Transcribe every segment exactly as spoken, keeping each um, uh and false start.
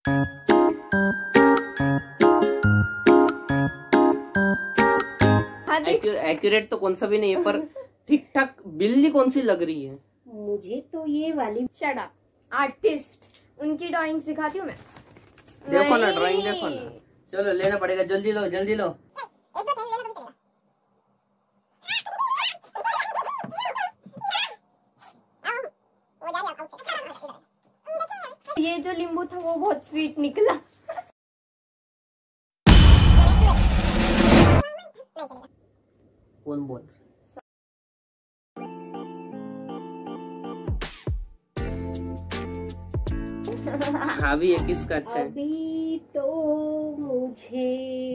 Accurate तो कौन सा भी नहीं है, पर ठीक ठाक बिल्ली कौन सी लग रही है मुझे तो ये वाली। शट अप आर्टिस्ट, उनकी ड्राइंग सिखाती हूँ मैं। देखो ना ड्राइंग, देखो ना। चलो लेना पड़ेगा, जल्दी लो जल्दी लो। ये जो नींबू था वो बहुत स्वीट निकला। कौन बोल? अभी ये किसका अच्छा है? अभी तो मुझे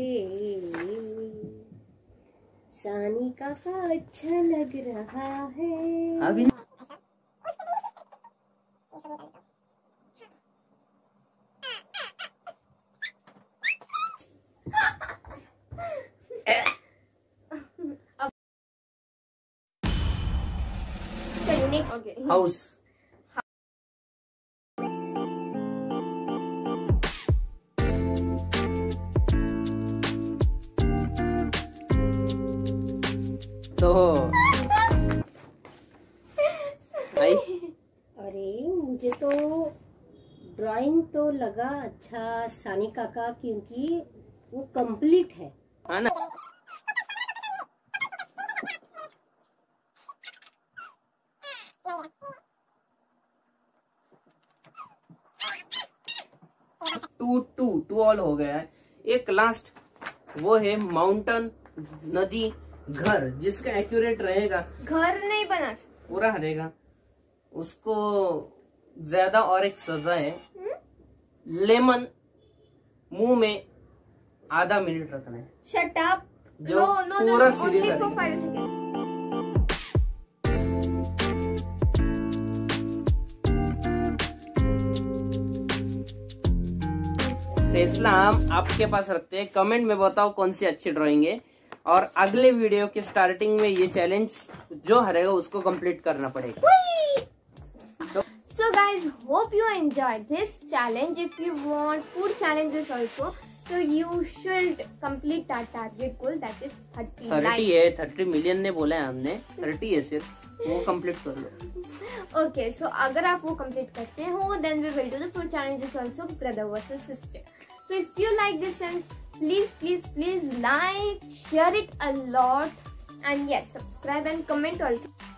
सानिका का अच्छा लग रहा है। अभी Okay. हाउस तो भाई, अरे मुझे तो ड्राइंग तो लगा अच्छा सानिका का, क्योंकि वो कंप्लीट है। हाँ ना। टू टू टू ऑल हो गया है। एक लास्ट वो है माउंटेन, नदी, घर, जिसका एक्यूरेट रहेगा। घर नहीं बना सकते, पूरा रहेगा उसको ज्यादा। और एक सजा है, लेमन मुंह में आधा मिनट रखना है। Shut up. जो नो नो पूरा no, series only for five second. फैसला हम आपके पास रखते हैं। कमेंट में बताओ कौन सी अच्छी ड्राइंग है, और अगले वीडियो के स्टार्टिंग में ये चैलेंज जो हरेगा उसको कंप्लीट करना पड़ेगा। So guys, hope you enjoyed this challenge. If you want food challenges also, so you should complete that target goal, that is thirty thirty है, थर्टी मिलियन ने बोला है हमने, थर्टी है सिर्फ, वो कंप्लीट कर लो। Okay, so अगर आप वो कंप्लीट करते हो, then we will do the food challenges also, brother versus sister. So if you like this challenge, please, please, please like, share it a lot, and yes, subscribe and comment also.